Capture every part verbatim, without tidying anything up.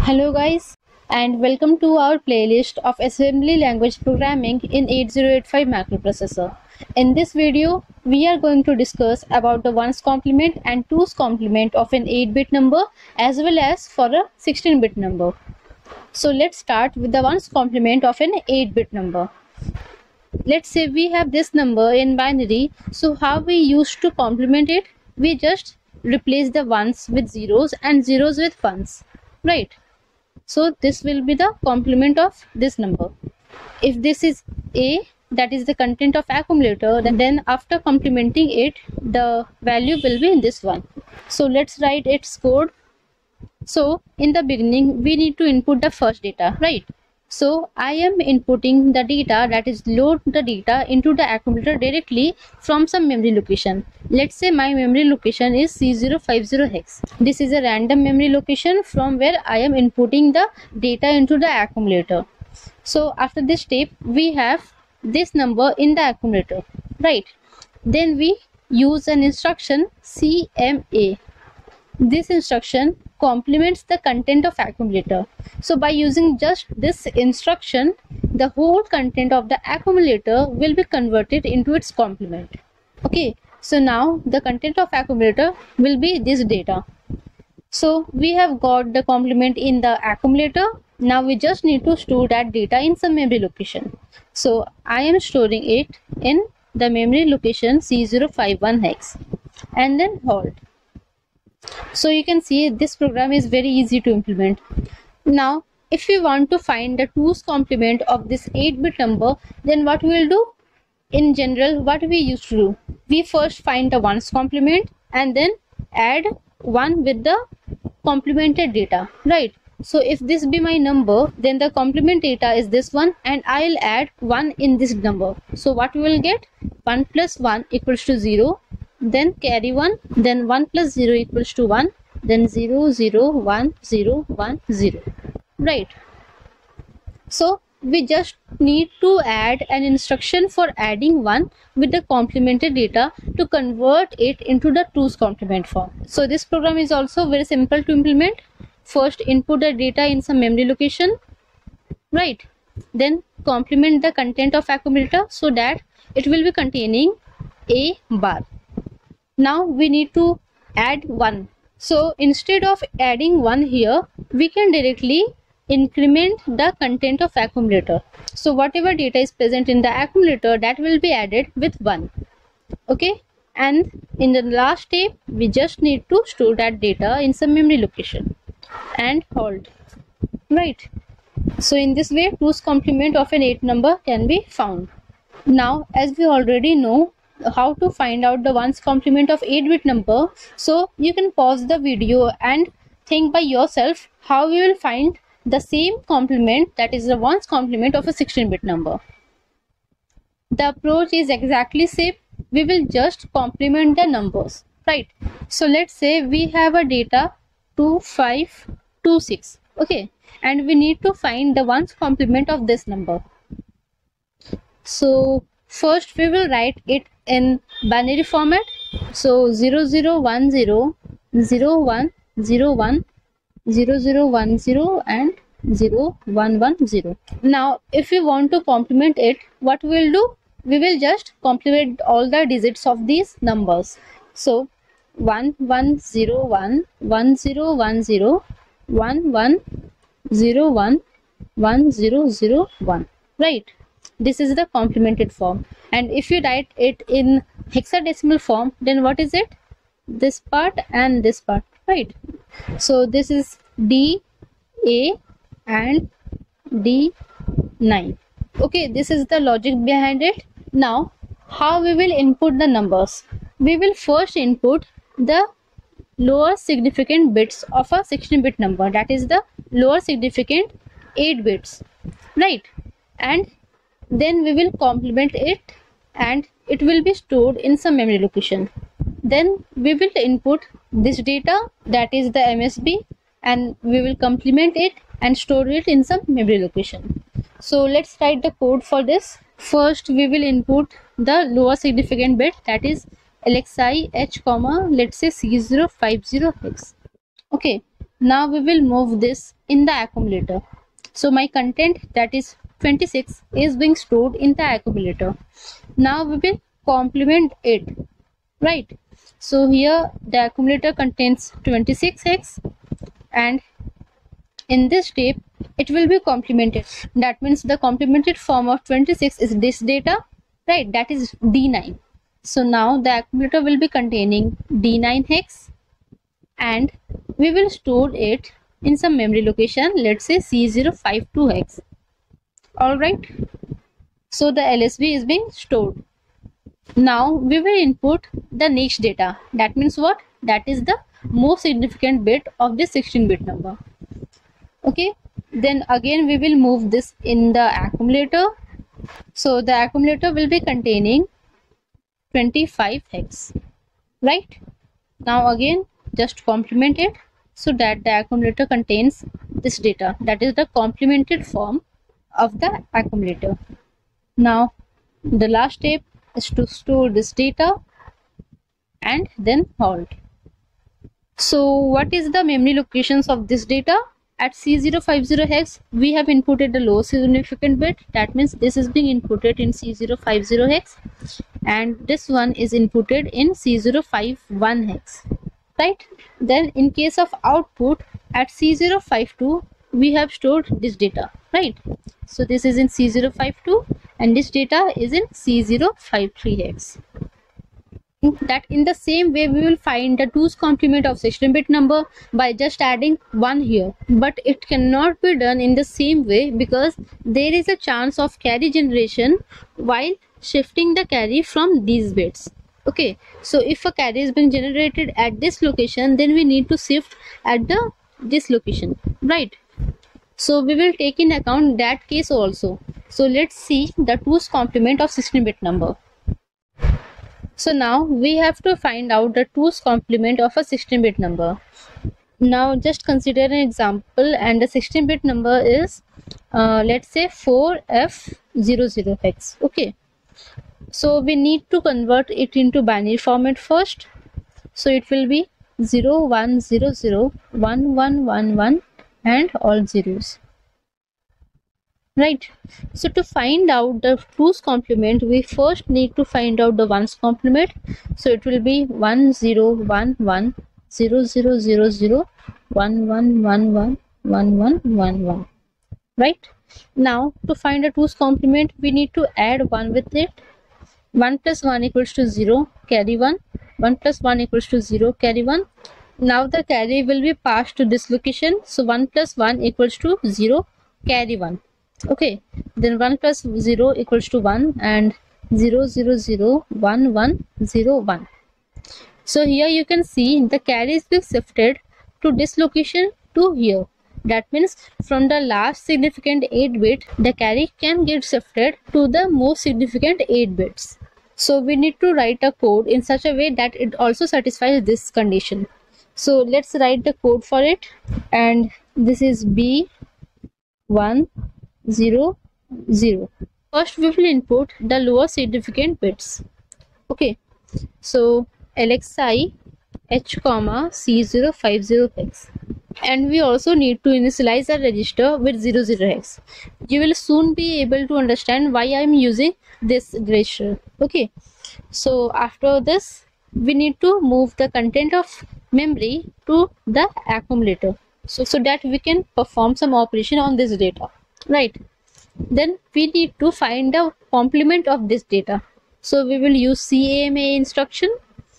Hello guys, and welcome to our playlist of assembly language programming in eighty eighty-five microprocessor. In this video, we are going to discuss about the ones complement and twos complement of an eight bit number as well as for a sixteen bit number. So let's start with the ones complement of an eight bit number. Let's say we have this number in binary, so how we used to complement it? We just replace the ones with zeros and zeros with ones, right? So this will be the complement of this number. If this is A, that is the content of accumulator, then after complementing it, the value will be in this one. So let's write its code. So in the beginning, we need to input the first data, right? So I am inputting the data, that is load the data into the accumulator directly from some memory location. Let's say my memory location is C zero five zero hex. This is a random memory location from where I am inputting the data into the accumulator. So after this step, we have this number in the accumulator, right? Then we use an instruction C M A. This instruction complements the content of accumulator. So by using just this instruction, the whole content of the accumulator will be converted into its complement. Okay, so now the content of accumulator will be this data. So we have got the complement in the accumulator. Now we just need to store that data in some memory location. So I am storing it in the memory location C zero five one hex and then halt. So you can see this program is very easy to implement. Now if we want to find the twos complement of this eight bit number, then what we will do? In general, what we used to do, we first find the ones complement and then add one with the complemented data, right? So if this be my number, then the complement data is this one and I'll add one in this number. So what we will get? one plus one equals to zero. Then carry one, then one plus zero equals to one, then zero, zero, one, zero, one, zero, right? So we just need to add an instruction for adding one with the complemented data to convert it into the twos complement form. So this program is also very simple to implement. First input the data in some memory location, right? Then complement the content of accumulator so that it will be containing A bar. Now we need to add one. So instead of adding one here, we can directly increment the content of accumulator. So whatever data is present in the accumulator, that will be added with one. Okay, and in the last step, we just need to store that data in some memory location and halt, right? So in this way, twos complement of an eight number can be found. Now as we already know how to find out the ones complement of eight bit number, so you can pause the video and think by yourself how you will find the same complement, that is the ones complement of a sixteen bit number. The approach is exactly same. We will just complement the numbers, right? So let's say we have a data two five two six, okay, and we need to find the ones complement of this number. So first we will write it in binary format. So zero zero one zero, zero one zero one, zero zero one zero and zero one one zero. Now if we want to complement it, what we will do? We will just complement all the digits of these numbers. So one one zero one, one zero one zero, one one zero one, one zero zero one, right? This is the complemented form. And if you write it in hexadecimal form, then what is it? This part and this part, right? So this is D A and D nine. Okay, this is the logic behind it. Now how we will input the numbers? We will first input the lower significant bits of a sixteen bit number, that is the lower significant eight bits, right? And then we will complement it and it will be stored in some memory location. Then we will input this data, that is the M S B, and we will complement it and store it in some memory location. So let's write the code for this. First we will input the lower significant bit, that is L X I H comma let's say C zero five zero hex. Okay, Now we will move this in the accumulator. So my content, that is twenty-six, is being stored in the accumulator. Now we will complement it, right? So here the accumulator contains twenty-six hex, and in this step it will be complemented. That means the complemented form of twenty-six is this data, right? That is D nine. So now the accumulator will be containing D nine hex, and we will store it in some memory location, let's say C zero five two hex. All right, so the L S B is being stored. Now we will input the next data. That means what? That is the most significant bit of this sixteen bit number. Okay, then again we will move this in the accumulator. So the accumulator will be containing twenty-five hex, right? Now again just complement it so that the accumulator contains this data, that is the complemented form of the accumulator. Now the last step is to store this data and then halt. So what is the memory locations of this data? At C zero five zero hex we have inputted the low significant bit, that means this is being inputted in C zero five zero hex, and this one is inputted in C zero five one hex, right? Then in case of output at C zero five two we have stored this data, right? So this is in C zero five two and this data is in C zero five three hex. That in the same way we will find the two's complement of sixteen bit number by just adding one here, but it cannot be done in the same way because there is a chance of carry generation while shifting the carry from these bits. Okay, so if a carry is being generated at this location, then we need to shift at the this location, right? So we will take in account that case also. So let's see the two's complement of sixteen bit number. So now we have to find out the two's complement of a sixteen bit number. Now just consider an example, and the sixteen bit number is uh, let's say four F zero zero hex. Okay, so we need to convert it into binary format first. So it will be zero one zero zero one one one one and all zeros, right? So to find out the two's complement, we first need to find out the ones complement. So it will be one zero one one zero zero zero zero one one one one one one one one, right? Now to find the two's complement, we need to add one with it. One plus one equals to zero, carry one. One plus one equals to zero, carry one. Now the carry will be passed to this location. So one plus one equals to zero, carry one. Okay, then one plus zero equals to one and zero zero zero one one zero one. So here you can see the carry is being shifted to this location to here. That means from the last significant eight bit, the carry can get shifted to the most significant eight bits. So we need to write a code in such a way that it also satisfies this condition. So let's write the code for it, and this is B one zero zero. First we will input the lower significant bits. Okay, so L X I H comma C zero five zero hex, and we also need to initialize a register with zero zero hex. You will soon be able to understand why I am using this register. Okay, so after this we need to move the content of memory to the accumulator, so so that we can perform some operation on this data, right? Then we need to find the complement of this data, so we will use C A M A instruction.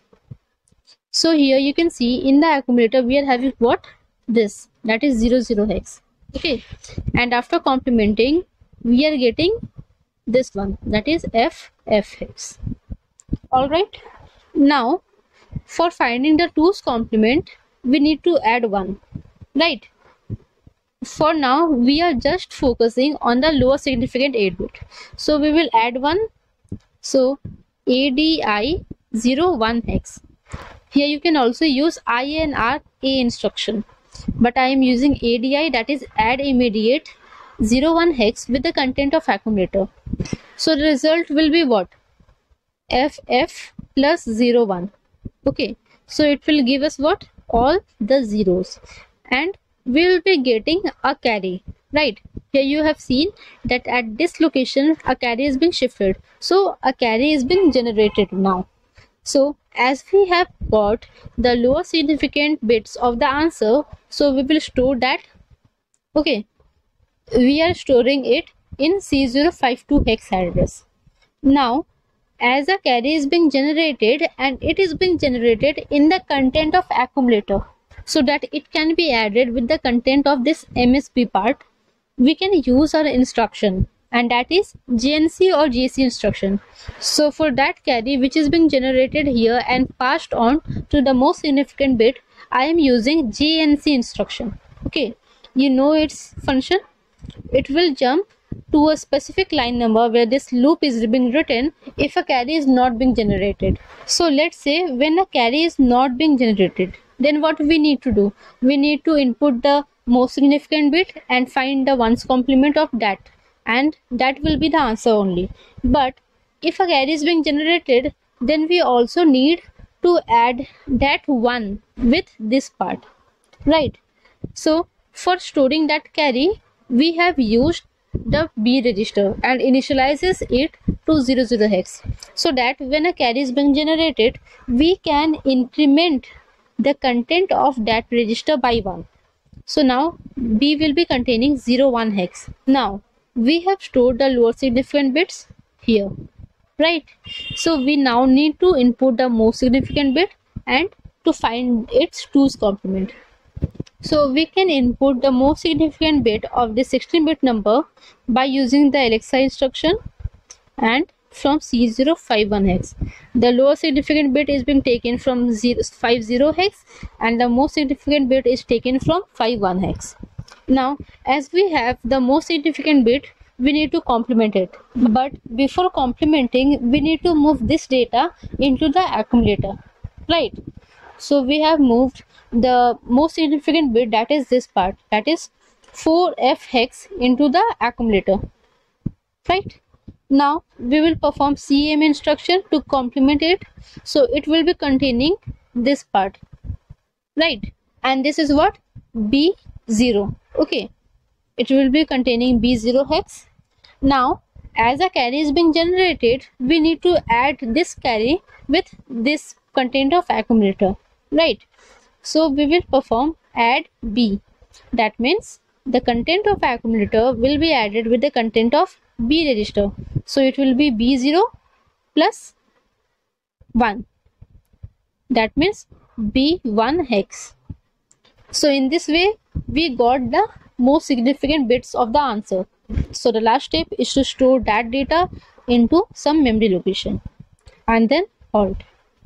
So here you can see in the accumulator we are having what? This, that is zero zero hex. Okay, and after complementing we are getting this one, that is F F hex. All right, now for finding the two's complement we need to add one, right? For now we are just focusing on the lower significant eight bit, so we will add one. So A D I zero one hex. Here you can also use I N R A instruction, but I am using A D I, that is add immediate zero one hex with the content of accumulator. So the result will be what? F F plus zero one. Okay, so it will give us what? All the zeros. and we will be getting a carry, right? Here you have seen that at this location a carry is being shifted, so a carry is being generated now. So as we have got the lower significant bits of the answer, so we will store that. Okay, we are storing it in C zero five two hex address. Now as a carry is being generated and it is being generated in the content of accumulator, so that it can be added with the content of this M S B part, we can use our instruction, and that is J N C or J C instruction. So for that carry which is being generated here and passed on to the most significant bit, I am using J N C instruction. Okay, you know its function. It will jump to a specific line number where this loop is being written if a carry is not being generated. So let's say when a carry is not being generated, then what we need to do? We need to input the most significant bit and find the ones complement of that, and that will be the answer only. But if a carry is being generated, then we also need to add that one with this part, right? So for storing that carry, we have used the B register and initializes it to zero zero hex, so that when a carry is being generated, we can increment the content of that register by one. So now B will be containing zero one hex. Now we have stored the lower significant bits here, right? So we now need to input the most significant bit and to find its twos complement. So we can input the most significant bit of the sixteen bit number by using the L X I instruction and from C zero five one hex. The lower significant bit is being taken from five zero hex and the most significant bit is taken from five one hex. Now as we have the most significant bit, we need to complement it. But before complementing, we need to move this data into the accumulator, right? So we have moved the most significant bit, that is this part, that is four F hex, into the accumulator, right? Now we will perform C M instruction to complement it, so it will be containing this part, right? And this is what? B zero. Okay, it will be containing B zero hex. Now as a carry is being generated, we need to add this carry with this content of accumulator, right? So we will perform add B. That means the content of accumulator will be added with the content of B register. So it will be B zero plus one. That means B one hex. So in this way we got the most significant bits of the answer. So the last step is to store that data into some memory location and then halt.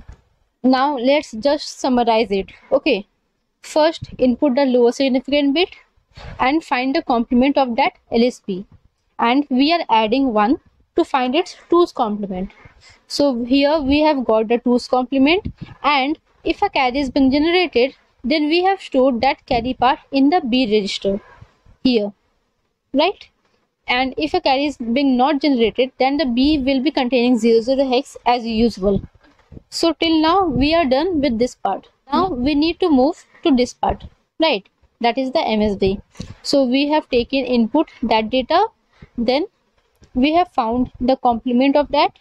Now let's just summarize it. Okay, first input the lower significant bit and find the complement of that L S B, and we are adding one to find its twos complement. So here we have got the twos complement, and if a carry is being generated, then we have stored that carry part in the B register here, right? And if a carry is being not generated, then the B will be containing zero zero hex as usual. So till now we are done with this part. Now we need to move to this part, right? That is the M S B. So we have taken input that data, then we have found the complement of that,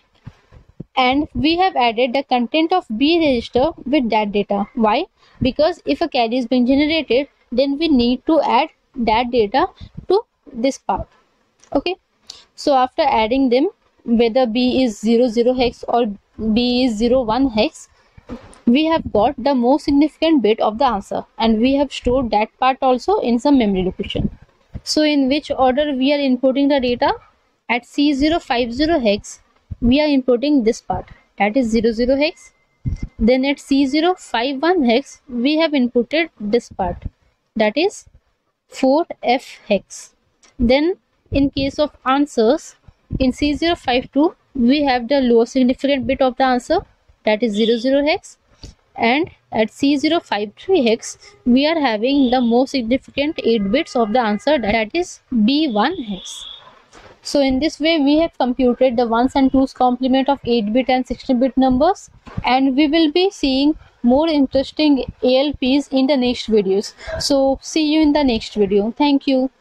and we have added the content of B register with that data. Why? Because if a carry is being generated, then we need to add that data to this part. Okay, so after adding them, whether B is zero zero hex or B is zero one hex, we have got the most significant bit of the answer, and we have stored that part also in some memory location. So in which order we are inputting the data? At C zero five zero hex we are inputting this part, that is zero zero hex. Then at C zero five one hex we have inputted this part, that is four F hex. Then in case of answers, in C zero five two we have the lowest significant bit of the answer, that is zero zero hex, and at C zero five three hex we are having the most significant eight bits of the answer, that is B one hex. So in this way we have computed the ones and twos complement of eight bit and sixteen bit numbers, and we will be seeing more interesting A L Ps in the next videos. So see you in the next video. Thank you.